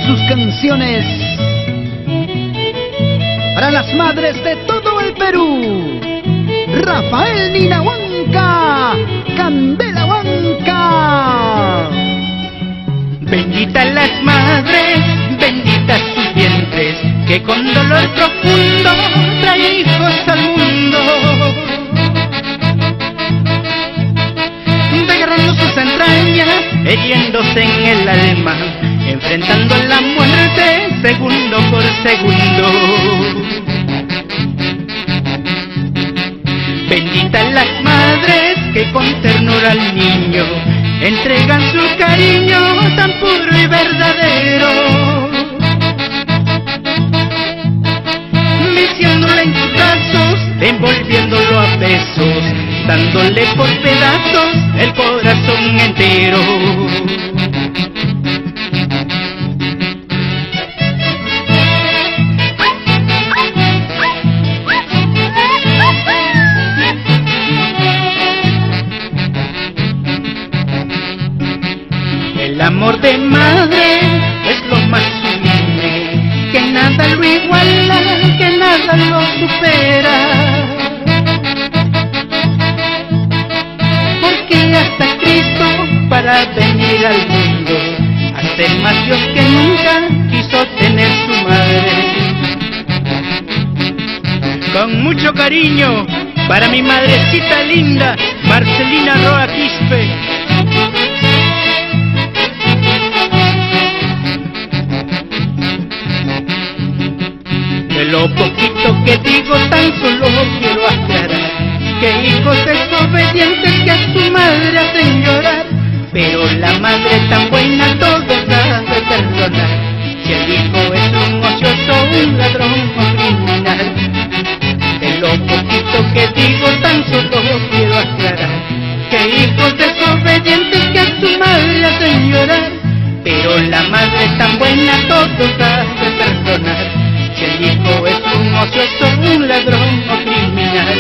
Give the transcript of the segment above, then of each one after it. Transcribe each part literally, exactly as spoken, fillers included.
sus canciones para las madres de todo el Perú. Rafael Nina Huanca, Candela Huanca. Benditas las madres, benditas sus vientres, que con dolor profundo trae hijos al mundo. Desgarrando sus entrañas, hiriéndose en el alma, enfrentando la muerte segundo por segundo. Benditas las madres que con ternura al niño entregan su cariño tan puro y verdadero, meciéndole en sus brazos, envolviéndolo a besos, dándole por pedazos el corazón entero. El amor de madre es lo más sublime, que nada lo iguala, que nada lo supera. Porque hasta Cristo para venir al mundo, a ser más Dios que nunca, quiso tener su madre. Con mucho cariño para mi madrecita linda, Marcelina Roa Quispe. De lo poquito que digo tan solo quiero aclarar que hijos desobedientes que a su madre hacen llorar, pero la madre tan buena todo sabe perdonar. Si el hijo es un ocioso, un ladrón o criminal. De lo poquito que digo tan solo quiero aclarar que hijos desobedientes que a su madre hacen llorar, pero la madre tan buena todo sabe perdonar. Si el hijo es un ocioso, un ladrón o criminal.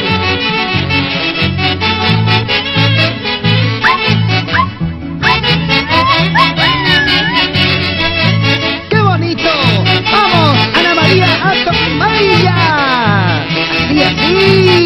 ¡Qué bonito! ¡Vamos, Ana María Aston María! ¡Así, así!